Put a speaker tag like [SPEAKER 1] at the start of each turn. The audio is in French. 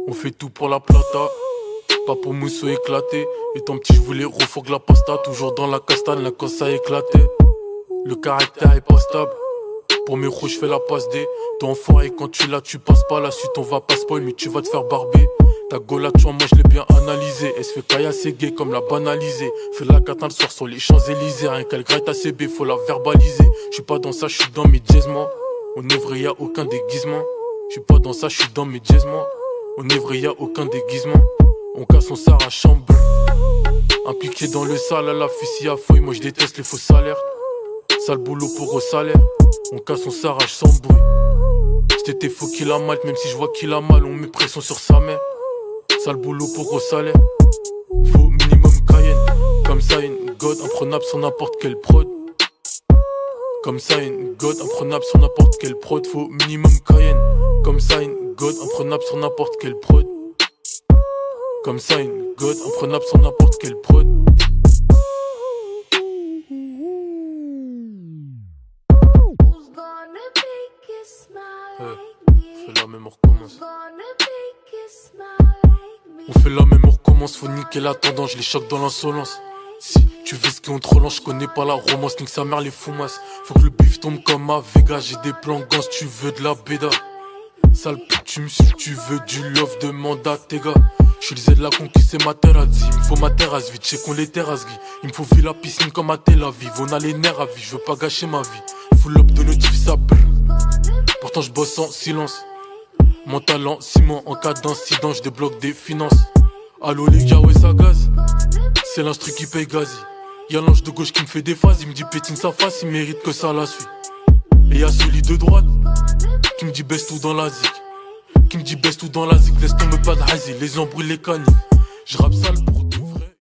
[SPEAKER 1] On fait tout pour la plata, pas pour mousseau éclaté. Étant petit je voulais refourguer la pasta, toujours dans la castane, la cause ça éclatait. Le caractère est pas stable, pour mes roues je fais la passe D. Toi enfoiré quand tu l'as tu passes pas, la suite on va pas spoil mais tu vas te faire barber. Ta gola tu vois moi je l'ai bien analysé. Elle se fait caillasser gay comme la banaliser. Fais la catin le soir sur les Champs-Élysées. Rien qu'elle gratte à CB faut la verbaliser. Je suis pas dans ça, je suis dans mes dièsements. On est vrai y'a aucun déguisement. Je suis pas dans ça, je suis dans mes dièsements. On est vrai y'a aucun déguisement. On casse on s'arrache chambre. Impliqué dans le sale à la fusille à feuille. Moi je déteste les faux salaires. Sale boulot pour au salaire. On casse on s'arrache sans bruit. C'était faux qu'il a mal, même si je vois qu'il a mal, on met pression sur sa mère. Sale boulot pour gros salaire. Faut minimum Cayenne. Comme ça une god imprenable sur n'importe quelle prod. Comme ça une god imprenable sur n'importe quelle prod. Faut minimum Cayenne. Comme ça une god imprenable sur n'importe quelle prod. Comme ça une god imprenable sur n'importe quelle prod. On fait la même, on recommence. On fait la même, on recommence. Faut niquer la tendance, je les choque dans l'insolence. Si tu veux ce qu'on te relance, je connais pas la romance. Nique sa mère les foumasses. Faut que le bif tombe comme à Vegas. J'ai des plans gants, tu veux de la béda. Sale pute, tu me suis, tu veux du love, demande à tes gars. Je suis de la conquise, c'est ma terrasse. Il me faut ma terrasse vite, checkons les terrasses gris. Il me faut vivre la piscine comme à Tel Aviv. On a les nerfs à vie, je veux pas gâcher ma vie. Full up de notif, ça brûle. Pourtant je bosse en silence. Mon talent, ciment, en cas d'incident, je débloque des finances. Allo les gars, ouais ça gaz. C'est l'instru qui paye gazi. Y'a l'ange de gauche qui me fait des phases. Il me dit pétine sa face, il mérite que ça la suit. Et y'a celui de droite qui me dit baisse tout dans la zik. Qui me dit baisse tout dans la zik. Laisse tomber pas de hazy, les embrouilles, les canifs. Je rappe sale pour